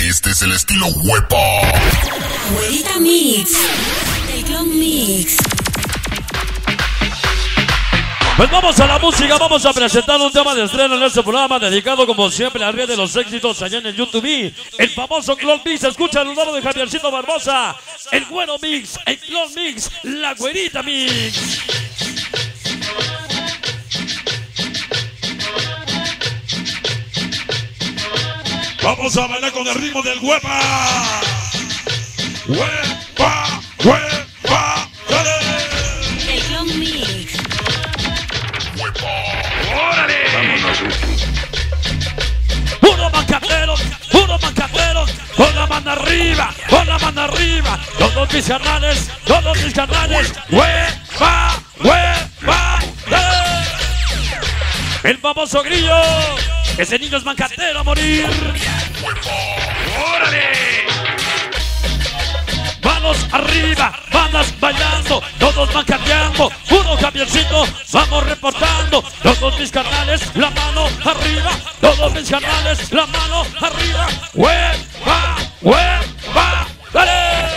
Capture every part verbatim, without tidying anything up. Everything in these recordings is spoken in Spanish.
Este es el estilo huepa. Güerita Mix. El Clon Mix. Pues vamos a la música, vamos a presentar un tema de estreno en este programa dedicado como siempre al rey de los éxitos allá en el YouTube. El famoso Clon Mix, escucha el nombre de Javiercito Barbosa. El Güero Mix, el Clon Mix, la Güerita Mix. Vamos a bailar con el ritmo del huepa. Huepa, huepa, dale. El Clon Mix. ¡Órale! Puro macatero, puro macatero, con la mano arriba, con la mano arriba. Todos mis canales, todos mis canales. Huepa, huepa, dale. El famoso grillo, ese niño es macatero a morir. ¡Órale! Manos arriba, bandas bailando, todos macateando, puro Javiercito, vamos reportando. Todos mis canales, la mano arriba, todos mis canales, la mano arriba. ¡Huepa, huepa, dale!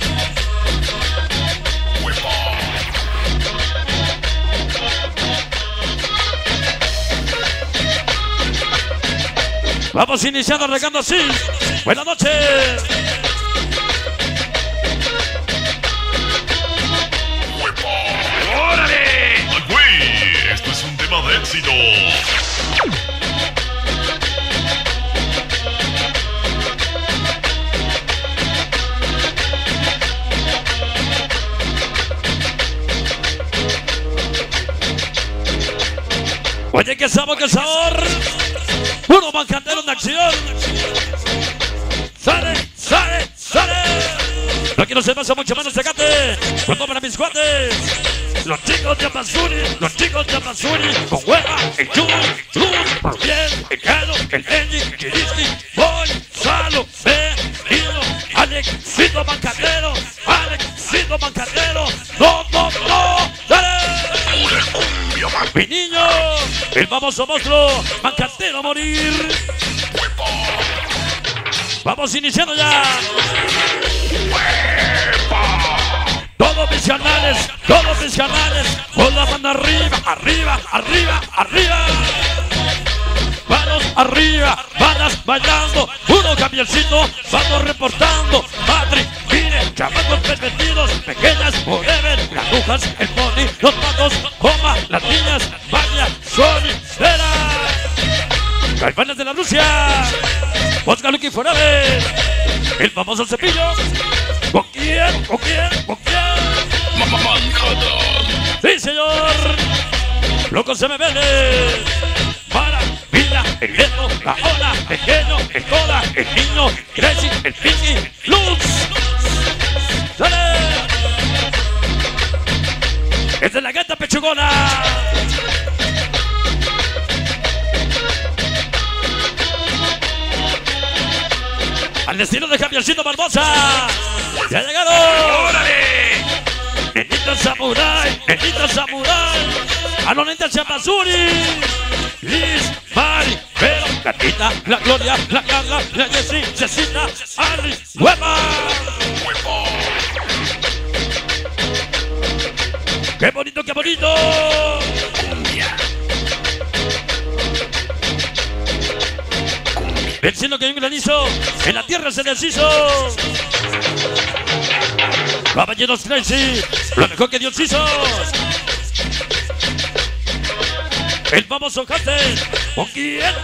Vamos iniciando, arrancando así. Buenas noches. ¡Órale! ¡Ay, güey! Esto es un tema de éxito. Oye, qué sabor, qué sabor. Puro macatero en acción. Sale, sale, sale. No quiero se pasa mucho menos Tecate. Cuando para mis cuates. Los chicos de Amazuri, los chicos de Amazuri. Con hueva, el Chuy, Luz, bien, el Calo, el Enji, el Chiriski, Boy, Salo, B, Hilo, Alexito Macatero, Alexito Macatero. No, no, no, dale. Mi niño, el famoso monstruo, macatero a morir. Vamos iniciando ya. Todos mis canales, todos mis canales, con la mano arriba, arriba, arriba, arriba. Manos arriba, manas bailando, uno Javiercito, vamos reportando. Madrid, mire, chamacos pervertidos, pequeñas, forever, las brujas, el pony, los patos, coma, las niñas, Magia, Sony, Vera. Caifanes de la Rusia, Oscar Lucky Forever, el famoso Cepillo. ¿Con quién? ¿Con quién? ¿Con quién? Sí, señor. Loco se me vele. Maravilla, el Leto, la Ola, pequeño, el Cola, el niño, Crazy, el Pinky, Luz. ¡Sale! Es de la gata pechugona. Al estilo de Javiercito Barbosa. ¡Ya ha llegado! ¡Órale! Nenita Samurai, Nenita Samurai. A los Nenita Chamazuri. Liz, Mari, Vero, la Tita, la Gloria, la Carla, la Jessie, Cecina, Ali, Huepa. ¡Qué bonito, qué bonito! Ven siendo que hay un granizo, en la tierra se deshizo. Caballeros Crazy, lo mejor que Dios hizo. El famoso Hunter, ¿con quién?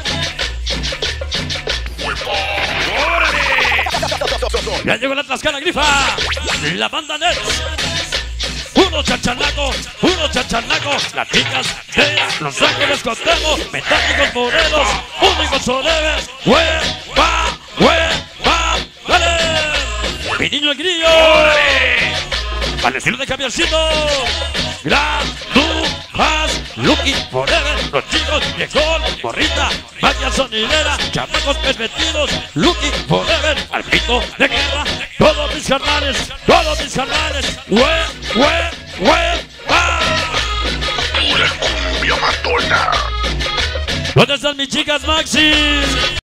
¡Órale! Ya llegó la Tlaxcala Grifa, la banda Nets. Puro chachanaco, puro chachanaco. Las chicas de Los Ángeles Costeños, metálicos morenos, únicos soleves. ¡Huepa, huepa, dale! Mi niño el grillo. Al estilo de Javiercito. Gran, Lucas, Lucky, Forever, los chicos, viejón, borrita, magia sonidera, chamacos pervertidos, Lucky, Forever, al pito de guerra, todos mis carnales, todos mis carnales, hue, hue, hue, pa. Pura cumbia matona. ¿Dónde están mis chicas, Maxi?